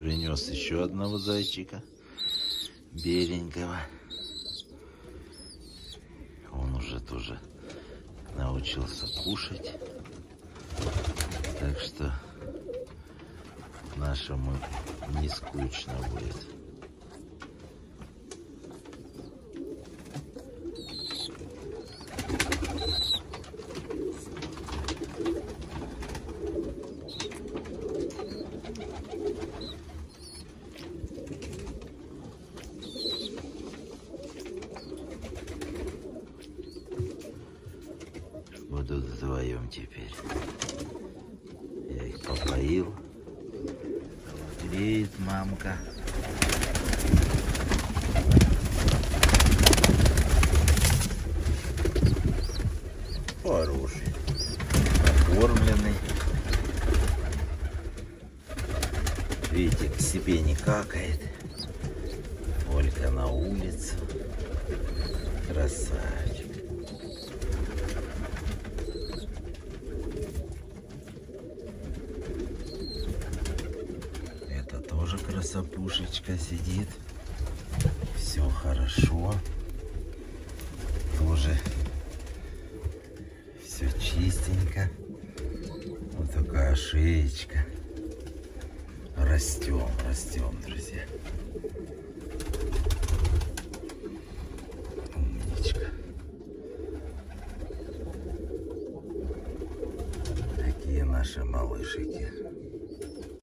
принес еще одного зайчика, беленького. Он уже тоже научился кушать. Так что нашему не скучно будет. Будут вдвоем теперь. Я их попоил. Привет, мамка. Хороший. Накормленный. Видите, к себе не какает. Только на улицу. Красавчик. Это тоже красопушечка сидит. Все хорошо. Тоже все чистенько. Вот такая шеечка. Растем, растем, друзья. Умничка. Такие наши малышики.